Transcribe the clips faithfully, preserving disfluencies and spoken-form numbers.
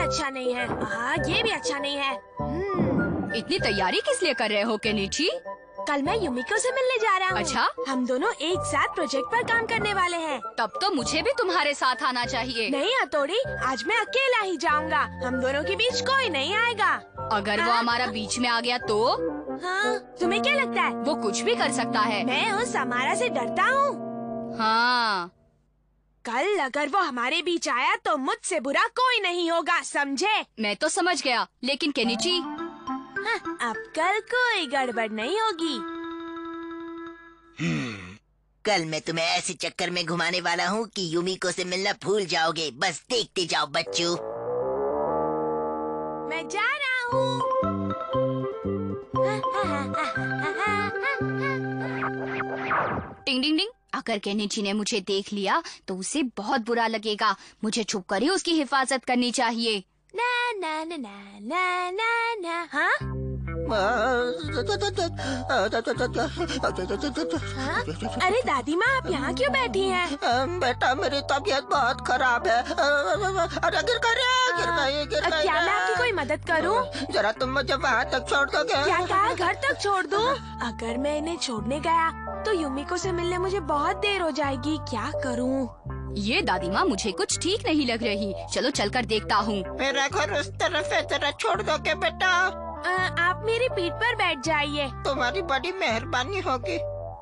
अच्छा नहीं है। हाँ, ये भी अच्छा नहीं है। hmm. इतनी तैयारी किस लिए कर रहे हो केनिची? कल मैं युमिको से मिलने जा रहा हूँ। अच्छा? हम दोनों एक साथ प्रोजेक्ट पर काम करने वाले हैं। तब तो मुझे भी तुम्हारे साथ आना चाहिए। नहीं हथौड़ी, आज मैं अकेला ही जाऊँगा। हम दोनों के बीच कोई नहीं आएगा। अगर हाँ? वो हमारा बीच में आ गया तो? हाँ, तुम्हें क्या लगता है? वो कुछ भी कर सकता है। मैं उस अमारा से डरता हूँ। हाँ। कल अगर वो हमारे बीच आया तो मुझसे बुरा कोई नहीं होगा, समझे? मैं तो समझ गया, लेकिन केनिची? हाँ, अब कल कोई गड़बड़ नहीं होगी। कल मैं तुम्हें ऐसे चक्कर में घुमाने वाला हूँ कि युमिको से मिलना भूल जाओगे। बस देखते जाओ बच्चों। मैं जा रहा हूँ। टिंग टिंग टिंग। अगर केनिची ने मुझे देख लिया तो उसे बहुत बुरा लगेगा। मुझे छुप कर ही उसकी हिफाजत करनी चाहिए। ना ना ना ना ना ना ना। हाँ? हाँ? अरे दादी माँ, आप यहाँ क्यों बैठी हैं? बेटा, मेरी तबीयत बहुत खराब है। अरे गिर गई, गिर गई, गिर गई। क्या मैं आपकी कोई मदद करूँ? जरा तुम मुझे वहाँ तक छोड़ दोगे? क्या कहा, घर तक छोड़ दूँ? अगर मैं इन्हें छोड़ने गया तो युमिको से मिलने मुझे बहुत देर हो जाएगी। क्या करूँ? ये दादी माँ मुझे कुछ ठीक नहीं लग रही। चलो चलकर देखता हूँ। मेरा घर उस तरफ है, जरा छोड़ दोगे बेटा? आ, आप मेरी पीठ पर बैठ जाइए। तुम्हारी बड़ी मेहरबानी होगी।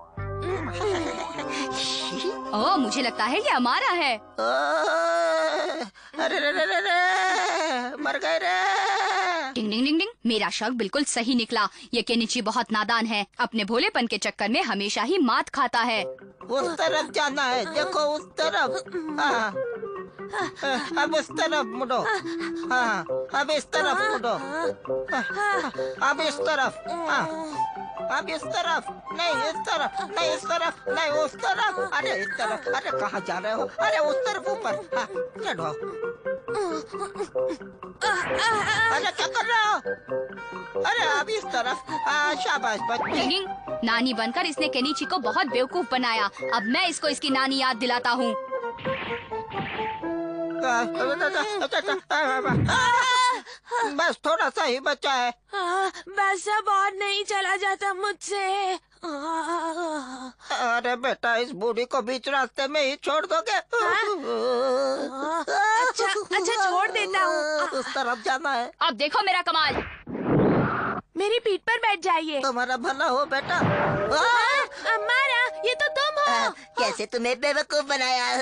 ओह, मुझे लगता है ये हमारा है। अरे रे रे रे रे, मर गए रे। टिंग टिंग टिंग टिंग। मेरा शक बिल्कुल सही निकला। ये केनिची बहुत नादान है। अपने भोलेपन के चक्कर में हमेशा ही मात खाता है। उस तरफ जाना है, देखो उस तरफ। हाँ, अब उस तरफ मुड़ो। हाँ, अब इस तरफ मुड़ो। अब इस तरफ। हाँ, अब इस तरफ नहीं, इस तरफ नहीं, इस तरफ नहीं, उस तरफ। अरे इस तरफ। अरे कहाँ जा रहे हो? अरे उस तरफ ऊपर। हाँ, चढ़ो। अरे क्या कर रहे हो? अरे अब इस तरफ। हाँ, शाबाश बच्चे। नानी बनकर इसने केनिची को बहुत बेवकूफ बनाया। अब मैं इसको इसकी नानी याद दिलाता हूँ। बस थोड़ा सा ही बचा है। बस अब और नहीं चला जाता मुझसे। अरे बेटा, इस बूढ़ी को बीच रास्ते में ही छोड़ दोगे? अच्छा अच्छा, छोड़ देता हूँ। उस तरफ जाना है। अब देखो मेरा कमाल। मेरी पीठ पर बैठ जाइए। तुम्हारा भला हो बेटा। अमारा, ये तो तुम हो। कैसे तुम्हें बेवकूफ बनाया?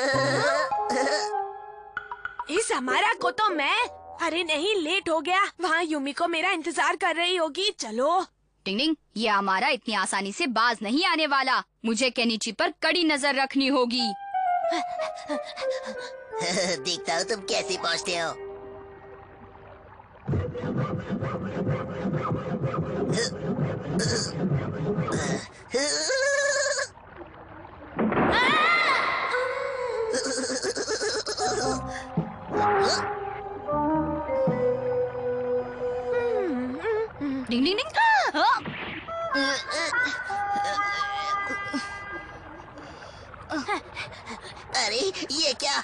इस अमारा को तो मैं। अरे नहीं, लेट हो गया। वहाँ युमिको मेरा इंतजार कर रही होगी। चलो। टिंग टिंग, ये हमारा इतनी आसानी से बाज नहीं आने वाला। मुझे केनिची पर कड़ी नजर रखनी होगी। देखता हूँ तुम कैसे पहुँचते हो। डिंग डिंग डिंग। हाँ? अरे ये क्या?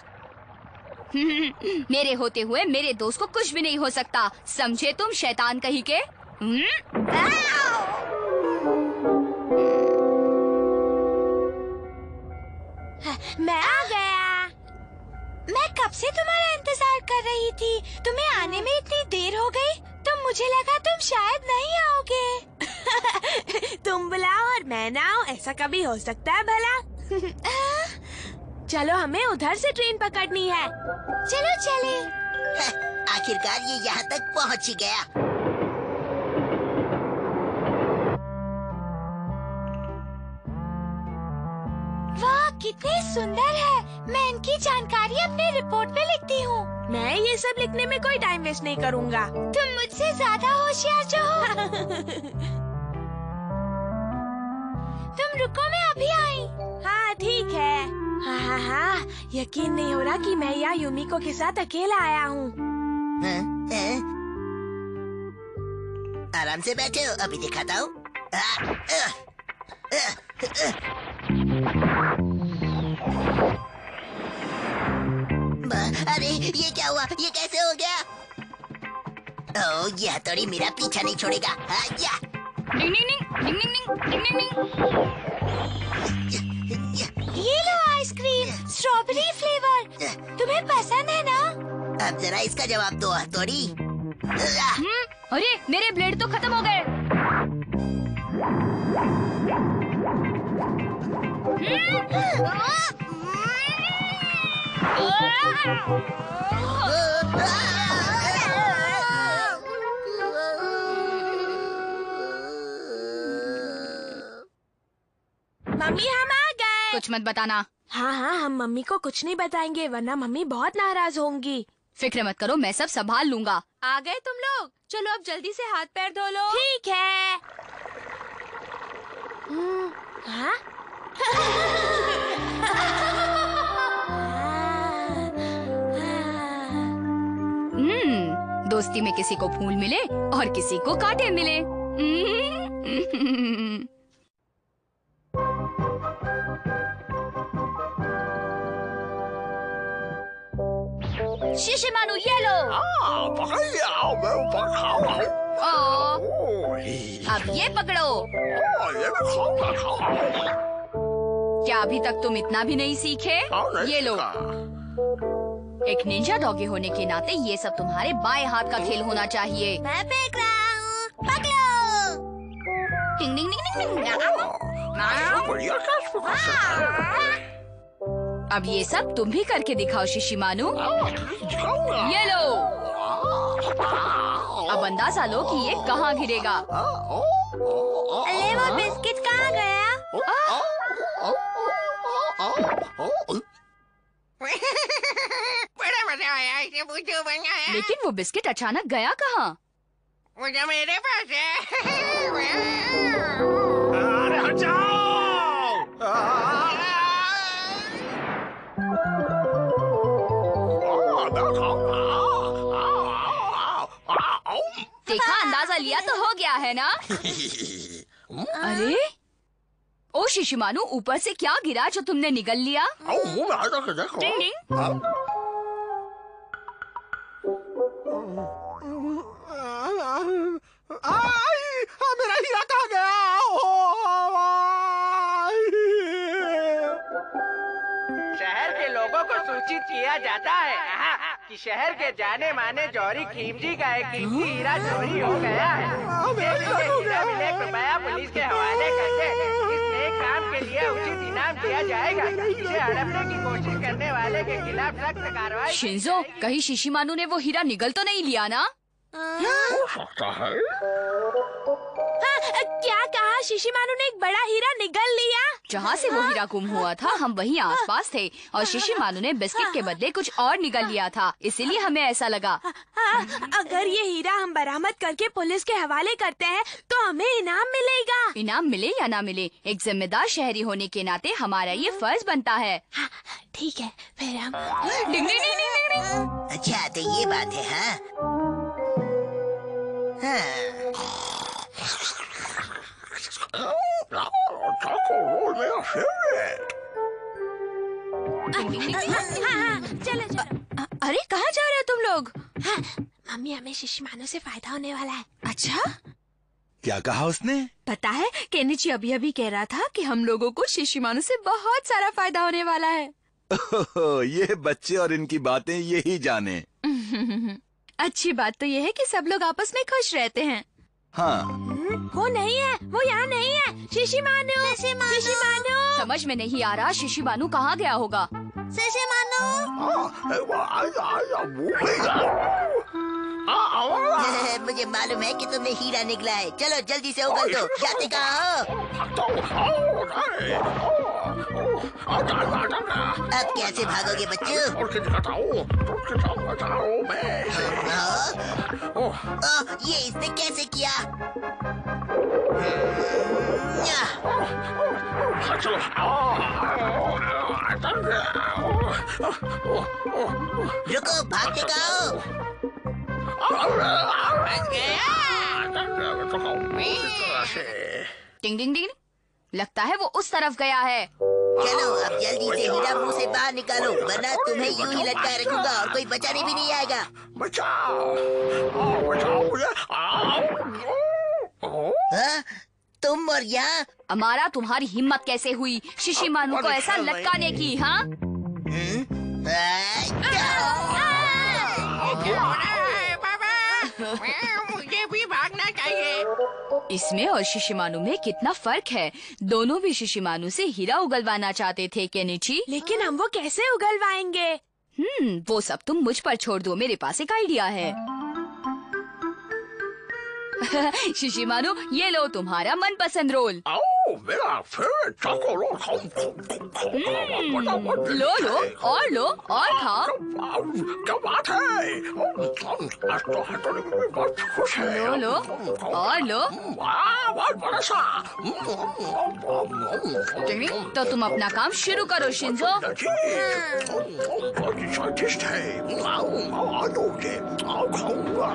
मेरे होते हुए मेरे दोस्त को कुछ भी नहीं हो सकता, समझे तुम शैतान कहीं के? मैं आ गया। मैं कब से तुम्हारा इंतजार कर रही थी। तुम्हें आने में इतनी देर हो गई तो मुझे लगा तुम शायद नहीं आओगे। तुम बुलाओ और मैं ना आऊं, ऐसा कभी हो सकता है भला? चलो, हमें उधर से ट्रेन पकड़नी है। चलो चले। आखिरकार ये यहाँ तक पहुँच ही गया। वाह, कितनी सुंदर है। मैं इनकी जानकारी अपने रिपोर्ट में लिखती हूँ। मैं ये सब लिखने में कोई टाइम वेस्ट नहीं करूँगा। तुम मुझसे ज्यादा होशियार जो हो। तुम रुको, मैं अभी आई। हाँ ठीक है। हाँ हाँ हाँ, यकीन नहीं हो रहा कि मैं यहाँ युमिको के साथ अकेला आया हूँ। आराम से बैठे हो, अभी दिखाता हूँ। अरे ये क्या हुआ? ये कैसे हो गया? ओ, ये हथौड़ी मेरा पीछा नहीं छोड़ेगा। हाँ, या। डिंग डिंग डिंग डिंग डिंग डिंग डिंग डिंग। ये लो आइसक्रीम, स्ट्रॉबेरी फ्लेवर। तुम्हें पसंद है ना? अब जरा इसका जवाब दो हथौड़ी। हम्म, अरे मेरे ब्लेड तो खत्म हो गए। मम्मी हम आ गए। कुछ मत बताना। हाँ हाँ, हम मम्मी को कुछ नहीं बताएंगे वरना मम्मी बहुत नाराज होंगी। फिक्र मत करो, मैं सब संभाल लूंगा। आ गए तुम लोग? चलो अब जल्दी से हाथ पैर धो लो। ठीक है। हम्म, हाँ? हम्म, दोस्ती में किसी को फूल मिले और किसी को कांटे मिले। हम्म। शिशिमानु ये लो। ओ, अब ये पकड़ो। क्या अभी तक तुम इतना भी नहीं सीखे? ये लो। एक निंजा डॉगी होने के नाते ये सब तुम्हारे बाएं हाथ का खेल होना चाहिए। मैं फेंक रहा हूँ, पकड़ो। टिंग टिंग टिंग टिंग। अब ये सब तुम भी करके दिखाओ शिशिमानु। ये लो। अब अंदाजा लो कि ये कहाँ गिरेगा। अरे वो बिस्किट कहाँ गया? बड़ा मजा आया इसे मुझे बनाया। लेकिन वो बिस्किट अचानक गया कहाँ? मुझे मेरे पास है। अरे हटाओ! देखा, अंदाजा लिया तो हो गया है ना? अरे ओ शिशिमानु, ऊपर से क्या गिरा जो तुमने निगल लिया? टिंग टिंग। मेरा हीरा कहाँ गया? शहर के लोगों को सूचित किया जाता है कि शहर के जाने माने जौहरी खीमजी का एक कीमती हीरा चोरी हो गया है। हीरा मिले कृपया पुलिस के हवाले कर दे। इस नेक काम के लिए उचित इनाम दिया जाएगा। इसे हड़पने की कोशिश करने वाले के खिलाफ सख्त कार्रवाई। शिंजो, कहीं शिशिमानु ने वो हीरा निगल तो नहीं लिया ना? हो सकता है। हाँ, क्या कहा? शिशिमानु ने एक बड़ा हीरा निगल लिया? जहाँ से वो हीरा गुम हुआ था हम वहीं आसपास थे और शिशिमानु ने बिस्किट के बदले कुछ और निगल लिया था, इसीलिए हमें ऐसा लगा। हाँ, अगर ये हीरा हम बरामद करके पुलिस के हवाले करते हैं तो हमें इनाम मिलेगा। इनाम मिले या ना मिले, एक जिम्मेदार शहरी होने के नाते हमारा ये फर्ज बनता है। हाँ, ठीक है, फिर हम डिंग डिंग डिंग डिंग डिंग। अच्छा तो ये बात है। हाँ हाँ। चलो चलो। अरे कहाँ जा रहे हो तुम लोग? हाँ, मम्मी, हमें शिशिमानु से फायदा होने वाला है। अच्छा, क्या कहा उसने? पता है केनिची अभी अभी कह रहा था कि हम लोगों को शिशिमानु से बहुत सारा फायदा होने वाला है। ओहो, ये बच्चे और इनकी बातें यही जाने। अच्छी बात तो ये है कि सब लोग आपस में खुश रहते हैं। हाँ, वो नहीं है, वो यहाँ नहीं है। शिशिमानु, शिशिमानु, समझ में नहीं आ रहा शिशिमानु कहाँ गया होगा। शिशिमानु। मुझे मालूम है कि तुम्हें हीरा निकला है। चलो जल्दी से उगल दो। जाते कहाँ हो? अब कैसे भागोगे बच्चों? ओ, ये इसने कैसे किया? रुको, भागते कहाँ हो? टिंग टिंग टिंग, लगता है वो उस तरफ गया है। चलो अब जल्दी जल्दी से हीरा मुंह से बाहर निकालो, वरना तुम्हें यूं ही लटकाए रखूंगा और कोई बचाने भी नहीं आएगा। बचाओ, बचाओ मुझे। हाँ? तुम और यहाँ? हमारा तुम्हारी हिम्मत कैसे हुई शिशिमानु को ऐसा लटकाने की? हाँ, मुझे भी भागना चाहिए। इसमें और शिशिमानु में कितना फर्क है। दोनों भी शिशिमानु से हीरा उगलवाना चाहते थे केनिची। लेकिन हम वो कैसे उगलवाएंगे? हम्म वो सब तुम मुझ पर छोड़ दो, मेरे पास एक आइडिया है। शिशिमानु, ये लो तुम्हारा मनपसंद रोल। मेरा फेवरेट चॉकोलेट। लो लो और लो और खाओ। क्या बात है? आज तो हथौड़ी में बहुत खुश है। लो लो और लो। वाह, बहुत बड़ा सा। तो तुम अपना काम शुरू करो शिंजो। बहुत स्वादिष्ट है। आलोगे, आओ खाऊंगा।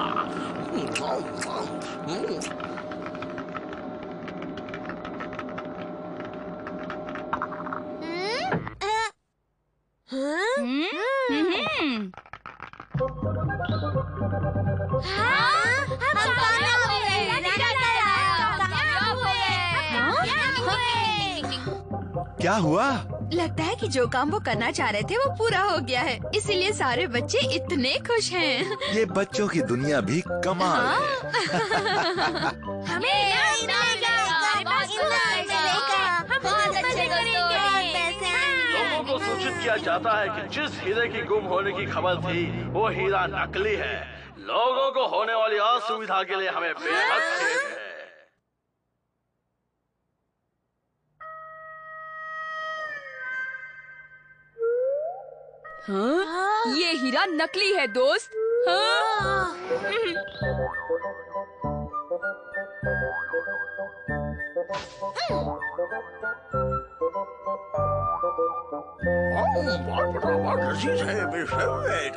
क्या हुआ? लगता है कि जो काम वो करना चाह रहे थे वो पूरा हो गया है, इसीलिए सारे बच्चे इतने खुश हैं। ये बच्चों की दुनिया भी कमाल है। हमें लोगों को सूचित किया जाता है कि जिस हीरे की गुम होने की खबर थी वो हीरा नकली है। लोगों को होने वाली असुविधा के लिए हमें बेहद खेद है। हाँ? ये हीरा नकली है दोस्त। हाँ? बहुत बड़ा, बहुत लजीज है, मेरे फेवरेट।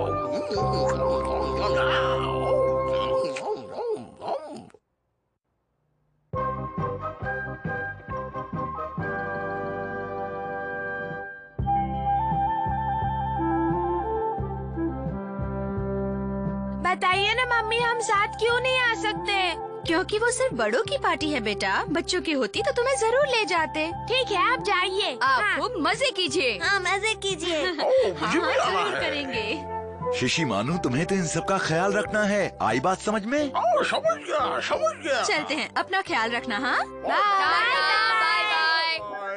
बताइए ना मम्मी, हम साथ क्यों नहीं आ सकते? क्योंकि वो सिर्फ बड़ों की पार्टी है बेटा। बच्चों की होती तो तुम्हें जरूर ले जाते। ठीक है, आप जाइए। आप हाँ। खूब मजे कीजिए। हाँ, मजे कीजिए। मुझे भी आना जरूर है। करेंगे। शिशिमानु, तुम्हें तो इन सब का ख्याल रखना है। आई बात समझ में? ओ, समझ गया, समझ गया। चलते हैं, अपना ख्याल रखना। हाँ, बाय बाय बाय।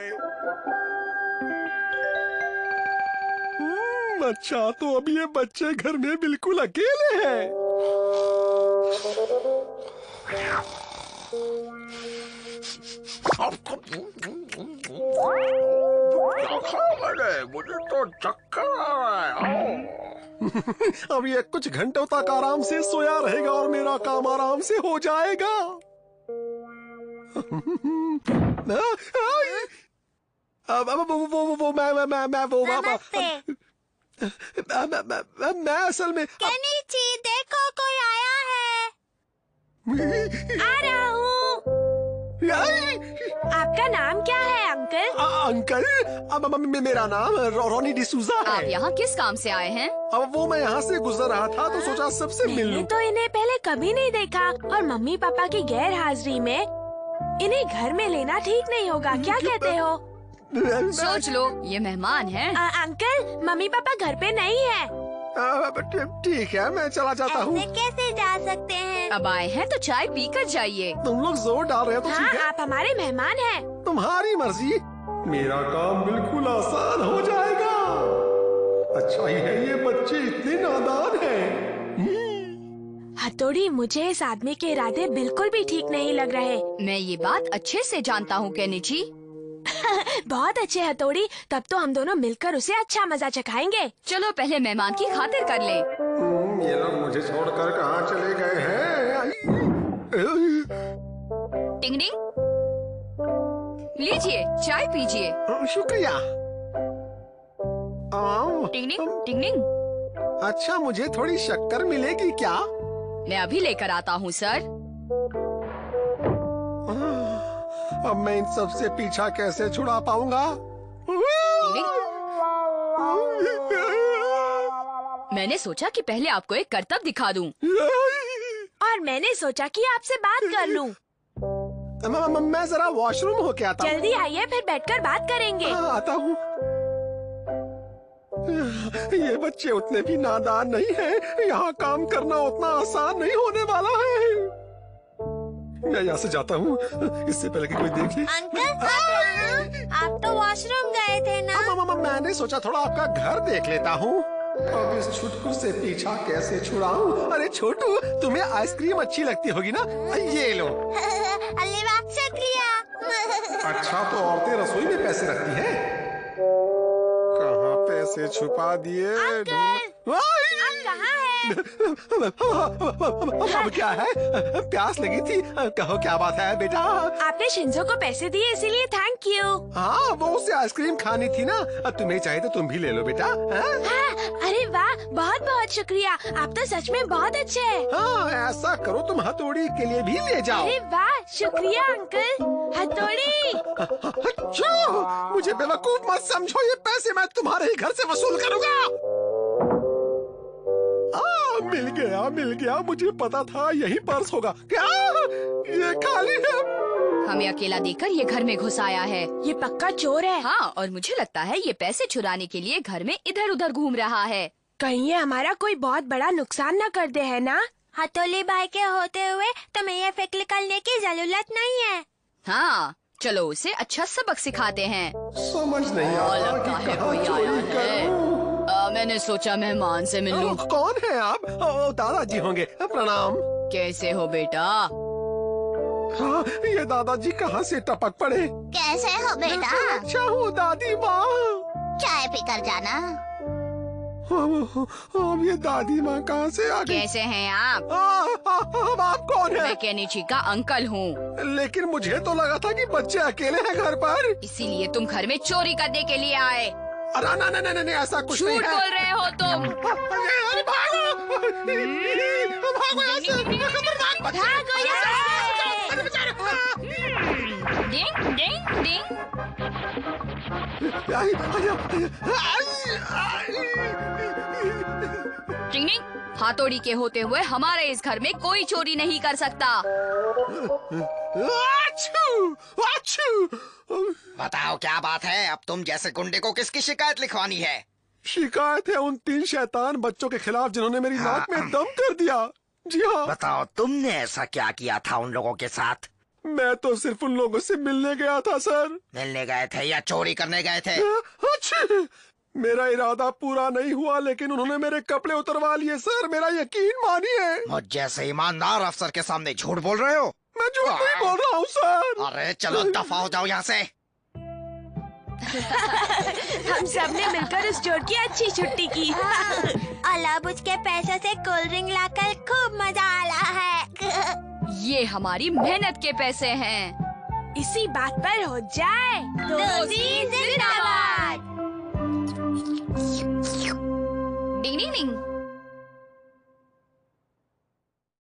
अच्छा, तो अब ये बच्चे घर में बिल्कुल अकेले हैं। क्या खाया मैंने? मुझे तो चक्कर आ रहा है। अब ये कुछ घंटों तक आराम से सोया रहेगा और मेरा काम आराम से हो जाएगा। अब अब वो वो वो मैं मैं मैं मैं वो मैं मैं मैं असल में केनिची, देखो कोई आया है। आ रहा हूँ। आपका नाम क्या है अंकल? आ, अंकल, अब अब मेरा नाम रो, रोनी डिसूजा है। आप यहाँ किस काम से आए हैं? अब वो मैं यहाँ से गुजर रहा था तो सोचा सबसे मिल मैंने लूं। तो इन्हें पहले कभी नहीं देखा और मम्मी पापा की गैर हाजिरी में इन्हें घर में लेना ठीक नहीं होगा। क्या कहते हो? सोच लो, ये मेहमान हैं। आ, अंकल, मम्मी पापा घर पे नहीं है। ठीक है, मैं चला जाता हूँ। कैसे जा सकते हैं? अब आए हैं तो चाय पी कर जाइए। तुम लोग जोर डाल रहे हो तो हाँ, ठीक है। आप हमारे मेहमान हैं। तुम्हारी मर्जी। मेरा काम बिल्कुल आसान हो जाएगा। अच्छा ही है ये बच्चे इतने नादान हैं। हथौड़ी, मुझे इस आदमी के इरादे बिल्कुल भी ठीक नहीं लग रहे। मैं ये बात अच्छे से जानता हूँ केनिची। बहुत अच्छे हथौड़ी, तब तो हम दोनों मिलकर उसे अच्छा मजा चखाएंगे। चलो पहले मेहमान की खातिर कर ले। ये लोग मुझे छोड़कर कहाँ चले गए हैं? टिंग टिंग, लीजिए चाय पीजिए। शुक्रिया। आओ। टिंग टिंग टिंग टिंग। अच्छा, मुझे थोड़ी शक्कर मिलेगी क्या? मैं अभी लेकर आता हूँ सर। अब मैं इन सब से पीछा कैसे छुड़ा पाऊंगा? टिंग मैंने सोचा कि पहले आपको एक करतब दिखा दूं। और मैंने सोचा कि आपसे बात कर लूं। म- म- मैं जरा वॉशरूम होके आता हूँ। जल्दी आइए, फिर बैठकर बात करेंगे। हाँ, आता हूँ। ये बच्चे उतने भी नादान नहीं हैं। यहाँ काम करना उतना आसान नहीं होने वाला है। मैं यहाँ से जाता हूँ, इससे पहले कि कोई देख ले। अंकल, आप तो वॉशरूम गए थे ना? मा, मा, मा, मैंने सोचा थोड़ा आपका घर देख लेता हूँ। अब इस छुटकू से पीछा कैसे छुड़ाऊं? अरे छोटू, तुम्हें आइसक्रीम अच्छी लगती होगी ना? ये लो। अल्ले वाह, शुक्रिया। अच्छा, तो औरतें रसोई में पैसे रखती हैं? कहाँ पैसे छुपा दिए? आप कहाँ हैं? अब क्या है? प्यास लगी थी। कहो क्या बात है बेटा? आपने शिंजो को पैसे दिए, इसीलिए थैंक यू। हाँ, वो उसे आइसक्रीम खानी थी ना। तुम्हें चाहिए तो तुम भी ले लो बेटा। हाँ? हाँ, अरे वाह, बहुत बहुत शुक्रिया। आप तो सच में बहुत अच्छे हैं। हाँ, ऐसा करो, तुम हथौड़ी के लिए भी ले जाओ। अरे वाह, शुक्रिया अंकल। हथौड़ी। अच्छा, मुझे बेवकूफ मत समझो। ये पैसे मैं तुम्हारे ही घर से वसूल करूँगा। आ, मिल गया, मिल गया। मुझे पता था यही पर्स होगा। क्या ये खाली है? हमें अकेला देखकर ये घर में घुस आया है। ये पक्का चोर है। हाँ, और मुझे लगता है ये पैसे चुराने के लिए घर में इधर उधर घूम रहा है। कहीं ये हमारा कोई बहुत बड़ा नुकसान न कर दे, है ना? हथौली भाई के होते हुए तुम्हें ये फिक्र करने की जरूरत नहीं है। हाँ, चलो उसे अच्छा सबक सिखाते हैं। समझ नहीं आ रहा लगता कि है कहाँ कोई चोरी आया है। करूं। आ, मैंने सोचा मेहमान से मिल लूं। ओ, कौन है आप? ओ, दादाजी होंगे। प्रणाम। कैसे हो बेटा? हाँ, ये दादाजी कहाँ से टपक पड़े? कैसे हो बेटा? अच्छा हूँ दादी माँ। चाय पीकर जाना। अब ये दादी माँ कहाँ से आ गई? कैसे हैं आप? आ, आ, अब आप कौन मैं है? केनिची का अंकल हूँ। लेकिन मुझे तो लगा था कि बच्चे अकेले हैं घर पर। इसीलिए तुम घर में चोरी करने के लिए आए। अरे ना ना ना ना ऐसा कुछ नहीं झूठ है। बोल रहे हो तुम। अरे भागो, भागो यहाँ से। खतरनाक बच्चे। भागो यहाँ से। अरे बेचारे। डिंग डिंग डिंग। आई, आई, आई, आई। डिंग डिंग। हाथौड़ी के होते हुए हमारे इस घर में कोई चोरी नहीं कर सकता। आछू, आछू। बताओ क्या बात है? अब तुम जैसे गुंडे को किसकी शिकायत लिखवानी है? शिकायत है उन तीन शैतान बच्चों के खिलाफ जिन्होंने मेरी नाक में दम कर दिया। जी हाँ। बताओ तुमने ऐसा क्या किया था उन लोगों के साथ? मैं तो सिर्फ उन लोगों से मिलने गया था सर। मिलने गए थे या चोरी करने गए थे? अच्छा, मेरा इरादा पूरा नहीं हुआ, लेकिन उन्होंने मेरे कपड़े उतरवा लिए सर। मेरा यकीन मानिए। मुझ जैसे ईमानदार अफसर के सामने झूठ बोल रहे हो? मैं झूठ नहीं बोल रहा हूँ सर। अरे चलो दफा हो जाओ यहाँ से। हम सब ने मिलकर उस चोर की अच्छी छुट्टी की। अलाब उसके पैसों से कोल्ड ड्रिंक लाकर खूब मजा आ रहा है। ये हमारी मेहनत के पैसे हैं। इसी बात पर हो जाए। दोस्ती जिंदाबाद।